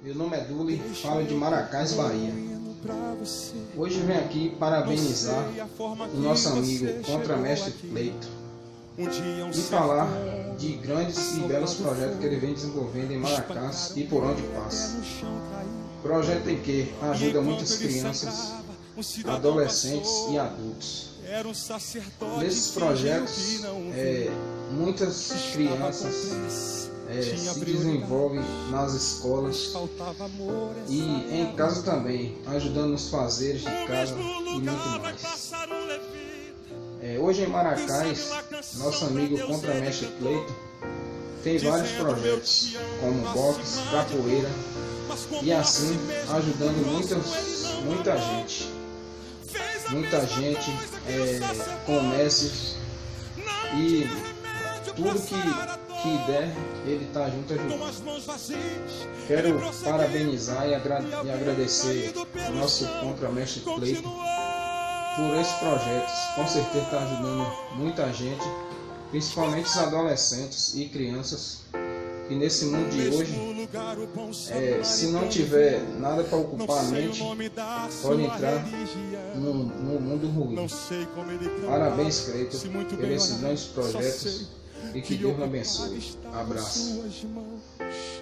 Meu nome é Duli, falo de Maracás, Bahia. Hoje venho aqui parabenizar o nosso amigo Contramestre Cleiton e falar de grandes e belos projetos que ele vem desenvolvendo em Maracás e por onde passa. Projeto em que ajuda muitas crianças, adolescentes e adultos. Nesses projetos, muitas crianças se desenvolvem nas escolas e em casa também, ajudando nos fazeres de casa e muito mais. Hoje em Maracás, nosso amigo Contramestre Cleiton tem vários projetos, como boxe, capoeira, e assim ajudando muita gente, comércios e tudo que der, ele está junto ajudando. Quero parabenizar e agradecer ao nosso Contramestre Cleiton por esses projetos. Com certeza está ajudando muita gente, principalmente os adolescentes e crianças, que nesse mundo de hoje, se não tiver nada para ocupar a mente, pode entrar num mundo ruim. Parabéns, Cleiton, por esses grandes projetos e que Deus me abençoe. Abraço.